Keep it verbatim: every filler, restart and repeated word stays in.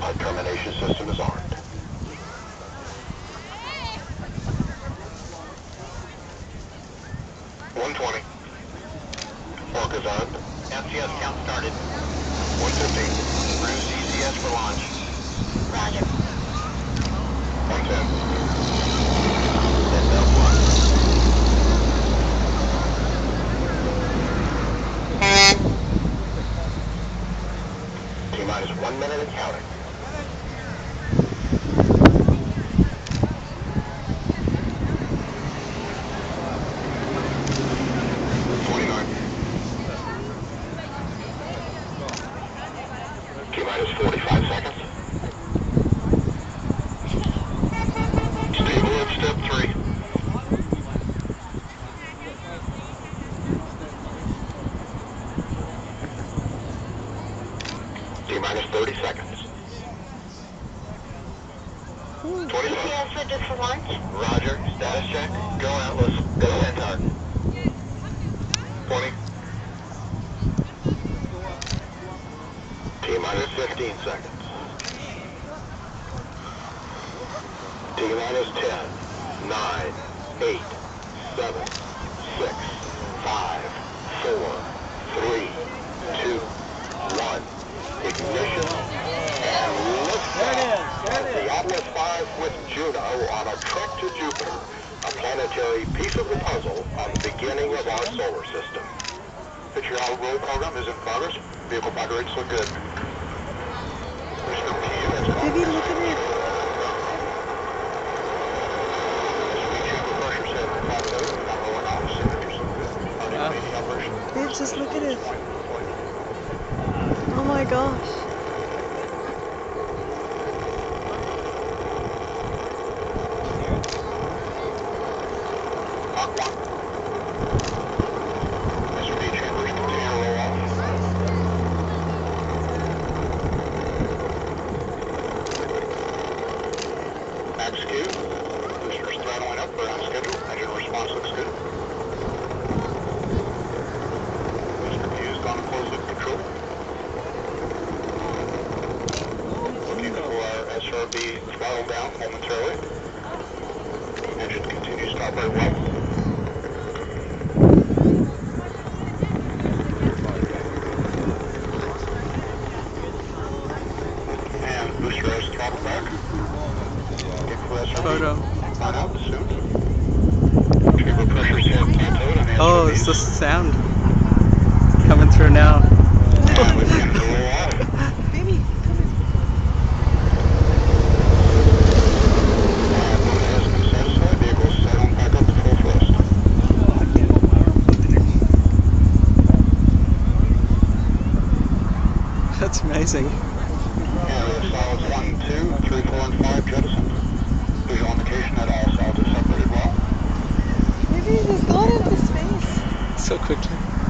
Our termination system is armed. one twenty. Orc is armed. F T S count started. one fifteen. Cruise C C S for launch. Roger. one ten. Set belt one. T-minus one minute and counting. twenty-nine. T-minus forty-five seconds. Stable at step three. T-minus thirty seconds. twenty seconds. G P S ready for launch. Roger. Status check. Go Atlas. Go Centaur. twenty. T-minus fifteen seconds. T-minus ten, nine, eight, seven, six, five, four, three, two, one. Ignition and liftoff of the Atlas five with Juno on a trek to Jupiter, a planetary piece of the puzzle on the beginning of our solar system. Picture out roll program is in progress. Vehicle fiber rates look good. Mister P has Baby, look at it. Babe, just look at it. Oh my gosh. Max Q. Boosters throttling up. We're on schedule. Engine response looks good. Mister Q has gone to closed loop control. Looking for our S R B throttle down momentarily. Engine continues to operate well. And booster has throttle back. Photo. On out soon. Turbo pressure's hit plateaued on the Oh, S R Bs. it's the sound coming through now. And we begin to roll off. Baby, come here. And motor has been satisfied. Vehicle is set on back up to full thrust. That's amazing. And we have solids one, two, three, four, and five jettisoned. Visual indication that all solids are separated well. Baby, just got into space. So quickly.